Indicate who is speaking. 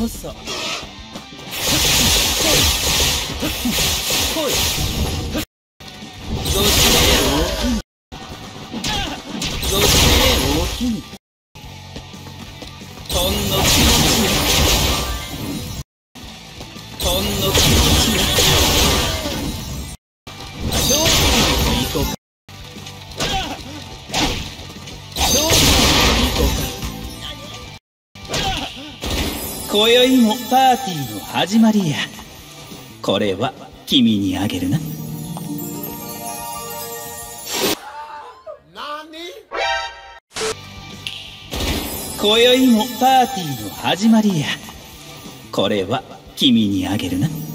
Speaker 1: こそ。来い。ご指名大きに。ご指名大きに。ほんの気持ちよ。ほんの気持ちよ。勝負に行こうか。勝負に行こうか。今宵もパーティーの始まりや。これは君にあげるな。今宵もパーティーの始まりや。これは君にあげるな。